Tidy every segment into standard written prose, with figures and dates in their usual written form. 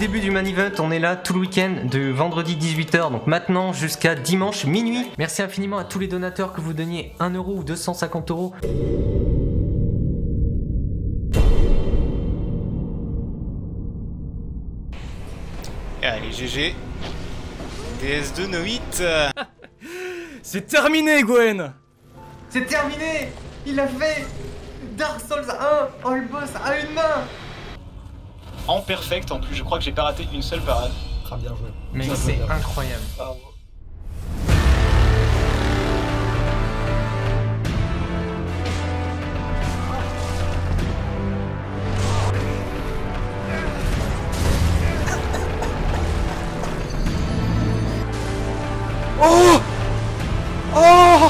Début du main event, on est là tout le week-end de vendredi 18h, donc maintenant jusqu'à dimanche minuit. Merci infiniment à tous les donateurs, que vous donniez 1 euro ou 250 euros. Allez GG. DS2 No Hit. C'est terminé, Gwen. C'est terminé. Il a fait Dark Souls 1 All Boss à une main. En perfect en plus, je crois que j'ai pas raté une seule parade. Très bien joué. Mais c'est incroyable. Bravo. Oh. Oh.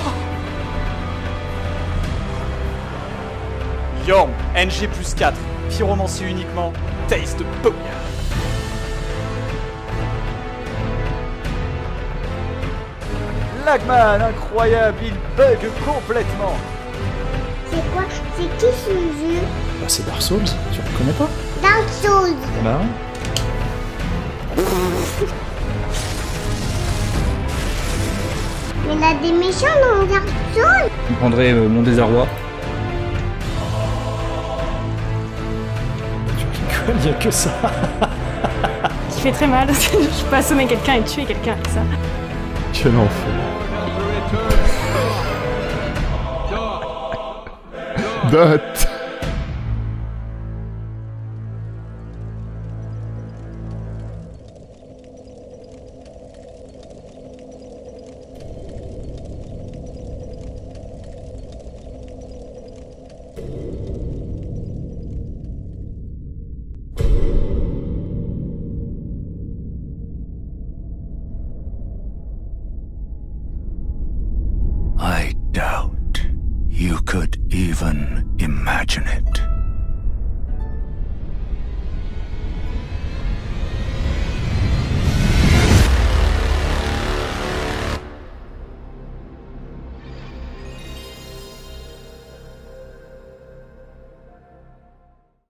Yorm, NG plus 4, pyromancie uniquement, taste boom. Lagman, incroyable, il bug complètement. C'est quoi? C'est qui ce jeu? Bah c'est Dark Souls, tu reconnais pas? Dark Souls. Bah Il y en a des méchants dans Dark Souls. vous comprendrez mon désarroi. Tu rigoles, il y a que ça. Qui fait très mal. Je peux assommer quelqu'un et tuer quelqu'un avec ça. Quel enfer. Dot. I doubt you could even imagine it.